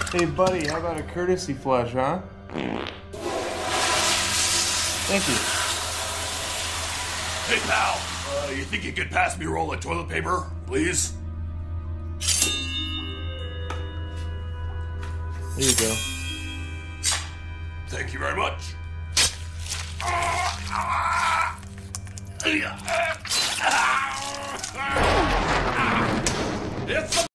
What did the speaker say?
Hey, buddy, how about a courtesy flush, huh? Thank you. Hey, pal. You think you could pass me a roll of toilet paper, please? There you go. Thank you very much. It's